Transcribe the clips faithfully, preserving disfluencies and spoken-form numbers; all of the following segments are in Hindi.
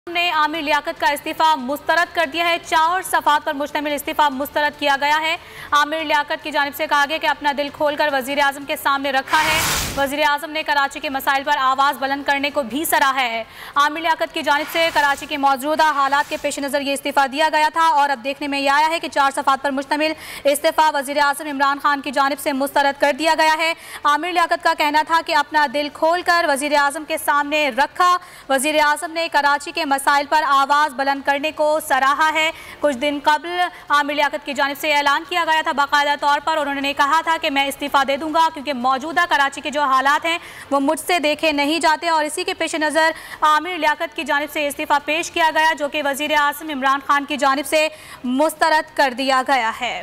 ने आमिर लियाकत का इस्तीफा मुस्तरद कर दिया है। चार सफ़ात पर मुश्तमिल इस्तीफा मुस्तरद किया गया है। आमिर लियाकत की जानिब से कहा गया कि अपना दिल खोलकर वज़ीर आज़म के सामने रखा है। वज़ीर आज़म ने कराची के मसाइल पर आवाज़ बुलंद करने को भी सराहा है। आमिर लियाकत की जानिब से कराची के मौजूदा हालात के पेश नज़र ये इस्तीफा दिया गया था और अब देखने में यह आया है कि चार सफ़ात पर मुश्तमिल इस्तीफा वज़ीर आज़म इमरान खान की जानिब से मुस्तरद कर दिया गया है। आमिर लियाकत का कहना था कि अपना दिल खोल कर वज़ीर आज़म के सामने रखा। वज़ीर आज़म ने कराची के मसाइल पर आवाज़ बुलंद करने को सराहा है। कुछ दिन कबल आमिर लियाकत की जानिब से ऐलान किया गया था बाकायदा तौर पर, और उन्होंने कहा था कि मैं इस्तीफ़ा दे दूंगा क्योंकि मौजूदा कराची के जो हालात हैं वो मुझसे देखे नहीं जाते। और इसी के पेश नज़र आमिर लियाकत की जानिब से इस्तीफ़ा पेश किया गया जो कि वज़ीर आज़म इमरान खान की जानिब से मुस्तरद कर दिया गया है।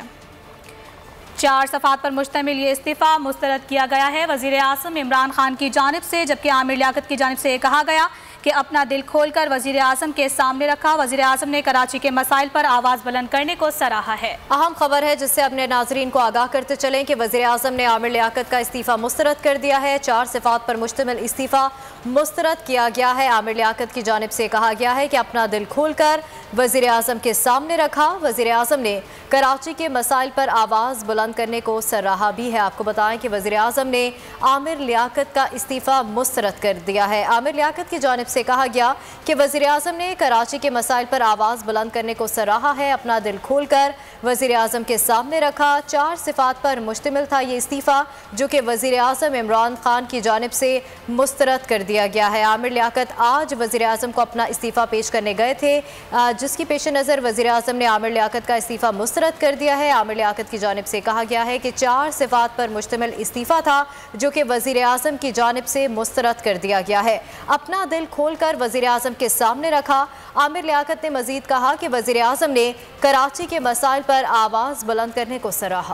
चार सफ़ात पर मुश्तमिल ये इस्तीफ़ा मुस्तरद किया गया है वज़ीर आज़म इमरान खान की जानिब से, जबकि आमिर लियाकत की जानिब से कहा गया कि अपना दिल खोलकर वज़ीर आज़म के सामने रखा। वज़ीर आज़म ने कराची के मसाइल पर आवाज़ बुलंद करने को सराहा है। अहम खबर है जिससे अपने नाजरीन को आगाह करते चलें कि वज़ीर आज़म ने आमिर लियाकत का इस्तीफ़ा मुस्तरद कर दिया है। चार सिफ़ात पर मुश्तमिल इस्तीफ़ा मुस्तरद किया गया है। आमिर लियाकत की जानिब से कहा गया है कि अपना दिल खोलकर वज़ीर आज़म के सामने रखा। वज़ीर आज़म ने कराची के मसाइल पर आवाज़ बुलंद करने को सराहा भी है। आपको बताएं कि वज़ीर आज़म ने आमिर लियाकत का इस्तीफ़ा मुस्तरद कर दिया है। आमिर लियाकत की जानिब से कहा गया कि वज़ीर आज़म ने कराची के मसाइल पर आवाज़ बुलंद करने को सराहा है। अपना दिल खोलकर वज़ीर आज़म के सामने रखा। चार सिफ़ात पर मुश्तमिल था ये इस्तीफ़ा जो कि वज़ीर आज़म इमरान खान की जानिब से मुस्तरद कर दिया गया है। आमिर लियाकत आज वज़ीर आज़म को अपना इस्तीफ़ा पेश करने गए थे, जिसकी पेश नज़र वज़ीर आज़म ने आमिर लियाकत का इस्तीफ़ा मुस्तरद कर दिया है। आमिर लियाकत की जानिब से कहा गया है कि चार सिफ़ात पर मुश्तमिल इस्तीफ़ा था जो कि वज़ीर आज़म की जानिब से मुस्तरद कर दिया गया है। अपना दिल खोलकर वज़ीर आज़म के सामने रखा। आमिर लियाकत ने मज़ीद कहा कि वज़ीर आज़म ने कराची के मसाइल पर आवाज़ बुलंद करने को सराहा।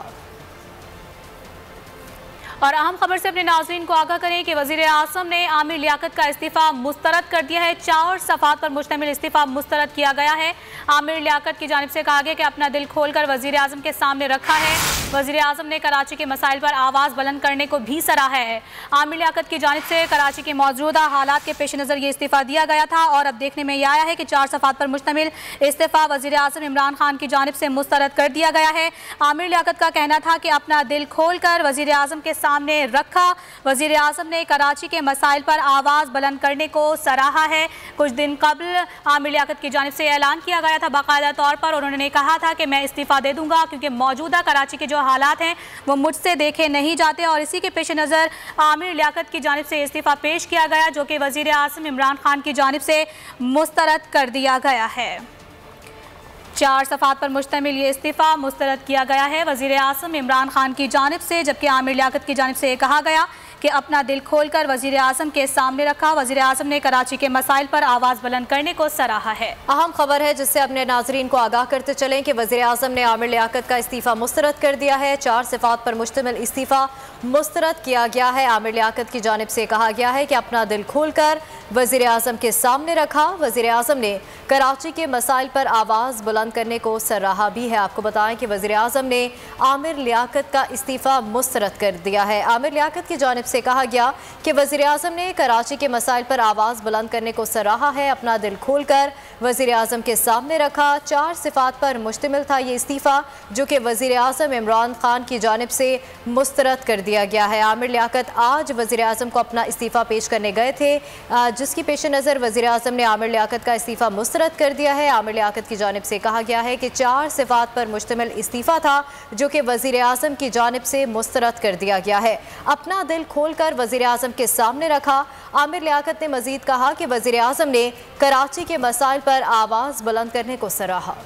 और अहम खबर से अपने नाज़रीन को आगाह करें कि वज़ीर आज़म ने आमिर लियाकत का इस्तीफ़ा मुस्तरद कर दिया है। चार सफ़ात पर मुश्तमिल इस्तीफ़ा मुस्तरद किया गया है। आमिर लियाकत की जानिब से कहा गया कि अपना दिल खोलकर वज़ीर आज़म के सामने रखा है। वज़ीर आज़म ने कराची के मसाइल पर आवाज़ बुलंद करने को भी सराहा है। आमिर लियाकत की जानिब से कराची के मौजूदा हालात के पेश नज़र ये इस्तीफ़ा दिया गया था और अब देखने में यह आया है कि चार सफ़ात पर मुश्तमिल इस्तीफ़ा वज़ीर आज़म इमरान खान की जानिब से मुस्तरद कर दिया गया है। आमिर लियाकत का कहना था कि अपना दिल खोलकर वज़ीर आज़म के सामने रखा। वज़ीर आज़म ने कराची के मसाइल पर आवाज़ बुलंद करने को सराहा है। कुछ दिन कबल आमिर लियाकत की जानिब से ऐलान किया गया था बाकायदा तौर पर, और उन्होंने कहा था कि मैं इस्तीफ़ा दे दूंगा क्योंकि मौजूदा कराची के जो हालात हैं वो मुझसे देखे नहीं जाते। और इसी के पेश नज़र आमिर लियाकत की जानिब से इस्तीफ़ा पेश किया गया जो कि वज़ीर आज़म इमरान खान की जानिब से मुस्तरद कर दिया गया है। चार सफ़ात पर मुश्तमिल ये इस्तीफ़ा मुस्तरद किया गया है वज़ीर आज़म इमरान खान की जानिब से, जबकि आमिर लियाकत की जानिब से कहा गया कि अपना दिल खोलकर वज़ीर आज़म के सामने रखा। वज़ीर आज़म ने कराची के मसाइल पर आवाज़ बुलंद करने को सराहा है। अहम खबर है जिससे अपने नाजरीन को आगाह करते चलें कि वज़ीर आज़म ने आमिर लियाकत का इस्तीफ़ा मुस्तरद कर दिया है। चार सिफ़ात पर मुश्तमिल इस्तीफ़ा मुस्तरद किया गया है। आमिर लियाकत की जानिब से कहा गया है कि अपना दिल खोलकर वज़ीर आज़म के सामने रखा। वज़ीर आज़म ने कराची के मसाइल पर आवाज़ बुलंद करने को सराहा भी है। आपको बताएं कि वज़ीर आज़म ने आमिर लियाकत का इस्तीफ़ा मुस्तरद कर दिया है। आमिर लियाकत की जानिब से कहा गया कि वज़ीर आज़म ने कराची के मसाइल पर आवाज़ बुलंद करने को सराहा है। अपना दिल खोलकर वज़ीर आज़म के सामने रखा। चार सिफ़ात पर मुश्तमिल था ये इस्तीफ़ा जो कि वज़ीर आज़म इमरान खान की जानिब से मुस्तरद कर दिया गया है। आमिर लियाकत आज वज़ीर आज़म को अपना इस्तीफ़ा पेश करने गए थे, जिसकी पेश नज़र वज़ीर आज़म ने आमिर लियाकत का इस्तीफ़ा मुस्तरद कर दिया है। आमिर लियाकत की जानिब से कहा गया है कि चार सिफ़ात पर मुश्तमिल इस्तीफ़ा था जो कि वज़ीर आज़म की जानिब से मुस्तरद कर दिया गया है। अपना दिल खोलकर वज़ीर आज़म के सामने रखा। आमिर लियाकत ने मज़ीद कहा कि वज़ीर आज़म ने कराची के मसाइल पर आवाज़ बुलंद करने को सराहा।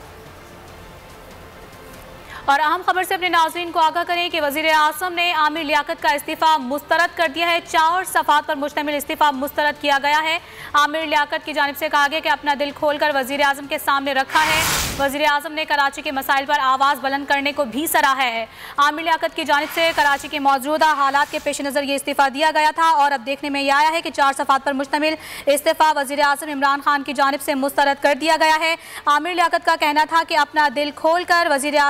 और अहम खबर से अपने नाज़रीन को आगाह करें कि वज़ीर आज़म ने आमिर लियाकत का इस्तीफ़ा मुस्तरद कर दिया है। चार सफ़ात पर मुश्तमिल इस्तीफ़ा मुस्तरद किया गया है। आमिर लियाकत की जानिब से कहा गया कि अपना दिल खोलकर वज़ीर आज़म के सामने रखा है। वज़ीर आज़म ने कराची के मसाइल पर आवाज़ बुलंद करने को भी सराहा है। आमिर लियाकत की जानिब से कराची के मौजूदा हालात के पेश नज़र ये इस्तीफ़ा दिया गया था और अब देखने में यह आया है कि चार सफ़ात पर मुश्तमिल इस्तीफ़ा वज़ीर आज़म इमरान खान की जानिब से मुस्तरद कर दिया गया है। आमिर लियाकत का कहना था कि अपना दिल खोलकर वज़ीर आज़म के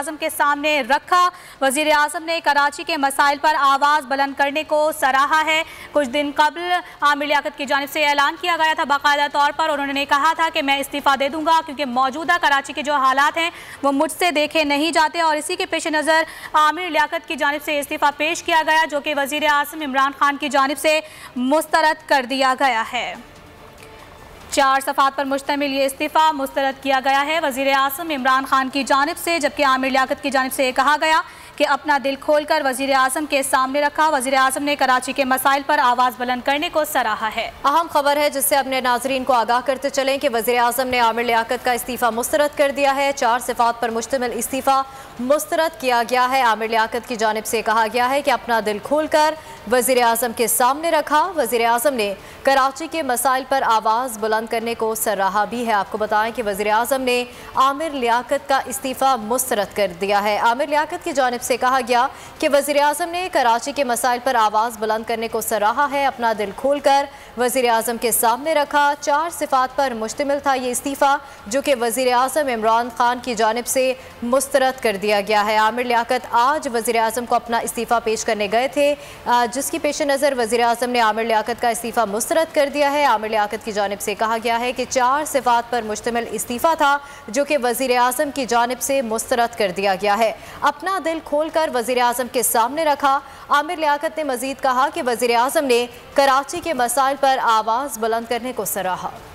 सामने रखा। वज़ीर आज़म ने कराची के मसाइल पर आवाज़ बुलंद करने को सराहा है। कुछ दिन कबल आमिर लियाकत की जानिब से ऐलान किया गया था बाकायदा तौर पर, और उन्होंने कहा था कि मैं इस्तीफ़ा दे दूंगा क्योंकि मौजूदा कराची के जो हालात हैं वो मुझसे देखे नहीं जाते। और इसी के पेश नज़र आमिर लियाकत की जानिब से इस्तीफ़ा पेश किया गया, जो कि वज़ीर आज़म इमरान खान की जानिब से मुस्तरद कर दिया गया है। चार सफ़ात पर मुश्तमिल ये इस्तीफ़ा मुस्तरद किया गया है वज़ीर आज़म इमरान खान की जानिब से, जबकि आमिर लियाकत की जानिब से कहा गया कि अपना दिल खोलकर वज़ीर आज़म के सामने रखा। वज़ीर आज़म ने कराची के मसाइल पर आवाज़ बुलंद करने को सराहा है। अहम खबर है जिससे अपने नाजरीन को आगाह करते चलें कि वज़ीर आज़म ने आमिर लियाकत का इस्तीफ़ा मुस्तरद कर दिया है। चार सिफ़ात पर मुश्तमिल इस्तीफ़ा मुस्तरद किया गया है। आमिर लियाकत की जानिब से कहा गया है कि अपना दिल खोलकर वज़ीर आज़म के सामने रखा। वज़ीर आज़म ने कराची के मसाइल पर आवाज़ बुलंद करने को सराहा भी है। आपको बताएं कि वज़ीर आज़म ने आमिर लियाकत का इस्तीफ़ा मुस्तरद कर दिया है। आमिर लियाकत की जानिब से कहा गया कि वज़ीर आज़म ने कराची के मसाइल पर आवाज़ बुलंद करने को सराहा है, अपना दिल खोलकर वज़ीर आज़म के सामने रखा। चार सिफ़ात पर मुश्तमिल था ये इस्तीफ़ा, जो कि वज़ीर आज़म इमरान खान की जानिब से मुस्तरद कर दिया गया है। आमिर लियाकत आज वज़ीर आज़म को अपना इस्तीफ़ा पेश करने गए थे, जिसकी पेश नज़र वज़ीर आज़म ने आमिर लियाकत का इस्तीफ़ा मुस्तरद कर दिया है। आमिर लियाकत की जानिब से कहा गया है कि चार सिफ़ात पर मुश्तमिल इस्तीफ़ा था, जो कि वज़ीर आज़म की जानिब से मुस्तरद कर दिया गया है। अपना दिल खोलकर वज़ीर आज़म के सामने रखा। आमिर लियाकत ने मज़ीद कहा कि वज़ीर आज़म ने कराची के मसाइल पर आवाज़ बुलंद करने को सराहा।